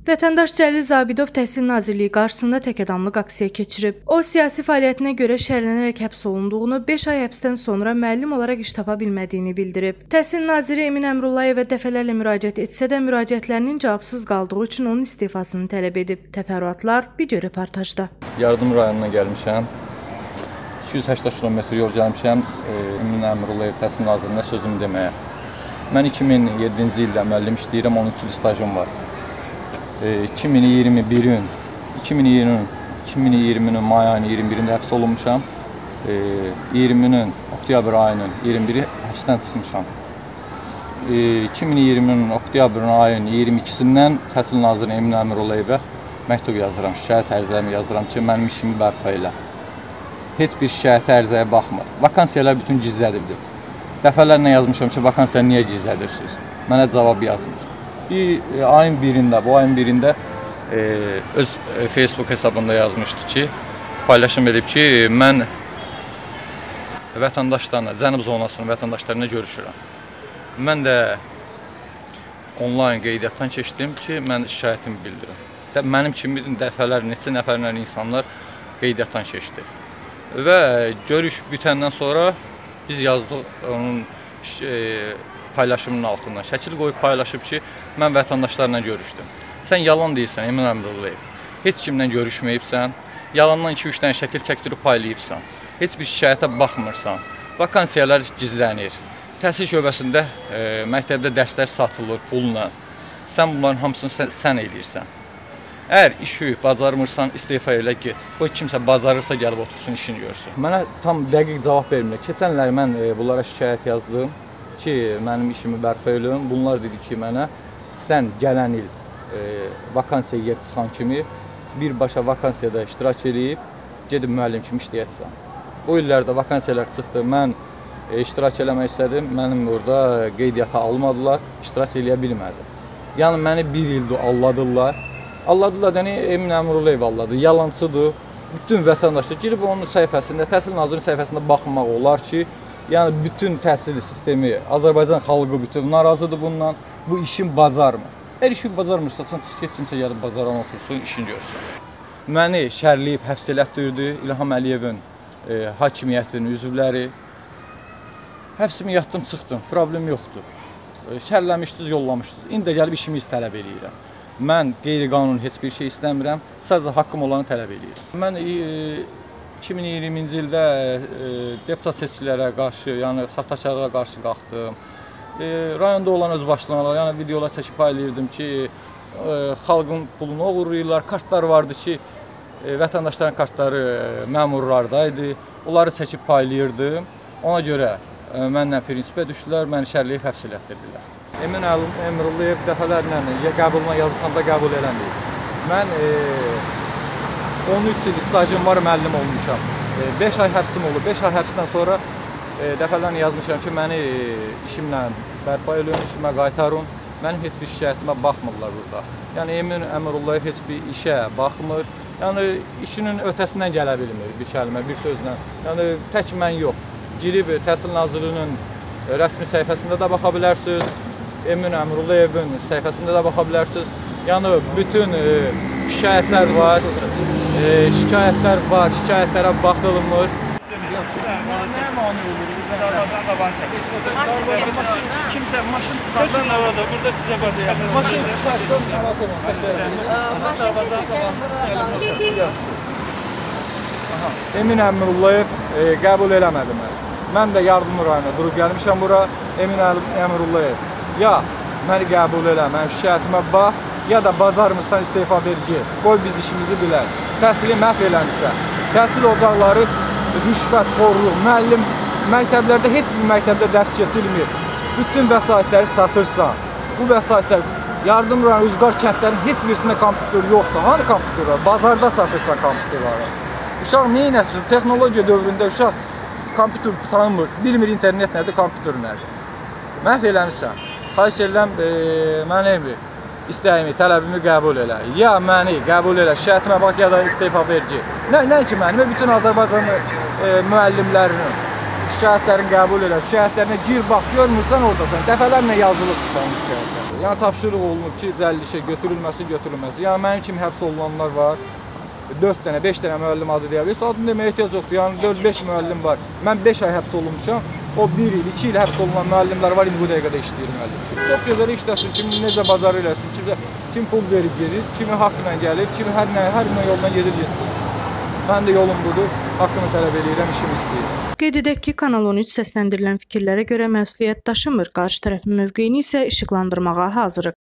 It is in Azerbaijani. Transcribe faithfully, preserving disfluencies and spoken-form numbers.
Vətəndaş Cəlil Zabidov Təhsil Nazirliyi qarşısında təkadamlıq aksiya keçirib. O, siyasi fəaliyyətinə görə şərhlənərək həbs olunduğunu, beş ay həbsdən sonra müəllim olaraq iş tapa bilmədiyini bildirib. Təhsil naziri Emin Əmrullayevə dəfələrlə müraciət etsə də müraciətlərinin cavabsız qaldığı üçün onun istifasını tələb edib. Təfərrüatlar video reportajda. Yardım rayonuna gəlmişəm. iki yüz səksən kilometr yol gəlmişəm Emin Əmrullayev Təhsil Nazirinə sözümü deməyə. Mən iki min yeddinci ildə müəllim işləyirəm, on üç il stajım var. iki min iyirmi birin iki min iyirminin may ayının iyirmi birində həbs olunmuşam. iyirminin oktyabr ayının iyirmi biri həbsdən çıxmışam. iki min iyirminin oktyabr ayının iyirmi ikisindən Təhsil Naziri Emin Əmrullayevə məktub yazıram, şikayət ərizəmi yazıram ki, mənim işimi bərpa elə. Heç bir şikayət ərizəyə baxmır. Vakansiyalar bütün gizlədibdir. Dəfələrlə yazmışam ki, vakansiya niyə gizlədirsiniz? Mənə cavab yazmır. Bir ayın birində, bu ayın birində e, öz e, Facebook hesabında yazmışdı ki, paylaşım edib ki, mən vətəndaşlarla, Cənub zonasının vətəndaşlarına görüşürəm. Mən də onlayn qeydiyyatdan keçdim ki, mən şikayətimi bildirim. Mənim kimi dəfələr, neçə nəfərlə insanlar qeydiyyatdan keçdi. Və görüş bitəndən sonra biz yazdıq onun e, paylaşımının altından. Şəkil qoyub paylaşıb ki, mən vətəndaşlarla görüşdüm. Sən yalan deyirsən, Emin Əmrullayev. Heç kimlə görüşməyibsən, yalandan iki üç dənə şəkil çəkdirib paylayıbsan. Heç bir şikayətə baxmırsan. Vakansiyalar gizlənir. Təhsil şöbəsində e, məktəbdə dərslər satılır pulla. Sən bunların hamısını sən, sən eləyirsən. Əgər işi bacarmırsan, istifa elə get. O kimsə bacarırsa gəlib otursun, işini görsün. Mənə tam dəqiq cavab vermirlər. Keçən illər mən e, bunlara şikayət yazdım ki, mənim işimi bərpa eləyim. Bunlar dedi ki, mənə sən gələn il e, vakansiya yer çıxan kimi birbaşa vakansiyada iştirak edib, gedib müəllim kimi işləyəcəksən. O illərdə vakansiyalar çıxdı, mən e, iştirak eləmək istədim, mənim orada qeydiyyata almadılar, iştirak eləyə bilmədim. Yəni, məni bir ildir alladırlar. Alladırlar, yəni Emin Əmrullayev alladı, yalancıdır. Bütün vətəndaşlar girib onun səhifəsində, Təhsil Nazirinin səhifəsində baxmaq olar ki, yəni bütün təhsil sistemi, Azərbaycan xalqı bütün narazıdır bundan, bu işin bacarmır. Hər işi bacarmırsa, sən çıx get, kimsə gəlib bacaran otursun, işini görsün. Məni şərləyib, həbs elətdirdi İlham Əliyevin e, hakimiyyətinin üzvləri. Həbsimi yatdım, çıxdım, problem yoxdur. E, şərləmişdiniz, yollamışdınız. İndi də gəlib işimi tələb eləyirəm. Mən qeyri-qanuni heç bir şey istəmirəm, sadəcə haqqım olanı tələb eləyirəm. Mən e, iki min iyirminci ildə e, deputat seçkilərə qarşı, yəni saxtakarlığa qarşı qalxdım. E, rayonda olan özbaşlanalar, yəni videolar çəkib paylayırdım ki, e, xalqın pulunu oğurlayırlar. Kartlar vardı ki, e, vətəndaşların kartları e, məmurlardaydı. Onları çəkib paylayırdım. Ona görə e, mənlə prinsipə düşdülər, məni şərləyib həbs elətdirdilər. Emin Əmrullayev dəfələrlə qəbuluna yazılsam qəbul eləməyib. Mən e, on üç il stajım var, müəllim olmuşam. beş ay həbsim olub. beş ay həbsdən sonra e, dəfələrlə yazmışam ki, məni e, işimlə bərpa edin, işimə qaytarın. Mənim heç bir şikayətimə baxmırlar burada. Yəni Emin Əmrullayev heç bir işə baxmır. Yəni işinin ötəsindən gələ bilmir bir kəlmə, bir sözlə. Yəni tək mən yox. Girib Təhsil Nazirliyinin rəsmi səhifəsində də baxa bilərsiniz. Emin Əmrullayevin səhifəsində də baxa bilərsiniz. Yəni bütün e, şikayətlər var. E, şikayətlər var, şikayətlərə baxılmır. Nəyə mani olur? Kimsə maşın çıxarsan orada, burada sizə baxacaq. Maşın çıxarsan Emin Əmrullayev e, qəbul eləmədi məni. Mən də yardım rayonuna durub gəlmişəm bura. Emin Əmrullayev, ya məni qəbul elə, mənim şikayətimə bax, ya da bacarmırsan istifa vergi, qoy biz işimizi bilək. Təhsili məhv eləmişsə, təhsil ocaqları rüşvət, xorluq, müəllim, məktəblərdə heç bir məktəbdə dərs keçilmir. Bütün vəsaitləri satırsan, bu vəsaitlər yardım rayonu, Uzqar kəndlərin heç birisində kompüter yoxdur. Hanı kompüter var? Bazarda satırsan kompüterləri. Uşaq neynəsin? Texnologiya dövründə uşaq kompüter tanımır, bilmir internet nədir, kompüter nədir. Məhv eləmişsən. Xahiş edirəm, e, mənim istəyimi, tələbimi qəbul elə. Ya məni qəbul elə, şikayətimə bax, ya da istifa vergi. Nə, nə ki mənim, bütün Azərbaycan e, müəllimlərinin şikayətlərini qəbul elə, şikayətlərinə gir, bax, görmürsən oradasan, dəfələrlə yazılıbdır sənin şikayətlər. Yəni tapşırıq olunub ki, cəllişə götürülməsi, götürülməsi. Yəni mənim kimi həbs olunanlar var. dörd dənə, beş dənə müəllim adı deyə bilir. Adını deməyə ehtiyac yoxdur. Yəni dörd beş müəllim var. Mən beş ay həbs olunmuşam. O bir il, iki il həbs olunan müəllimlər var, indi bu dəqiqədə işləyir müəllim. Çox gözəl işləsin, kim necə bazar eləsin, kim, kim pul verib gedir, kimi haqqla gəlir, kimi hər nə, hər nə yoldan gedir getsin. Mən də yolum budur, haqqımı tələb edirəm, işimi istəyirəm. Qeyd edək ki, Kanal on üç səsləndirilən fikirlərə görə məsuliyyət daşımır, qarşı tərəfin mövqeyini isə işıqlandırmağa hazırıq.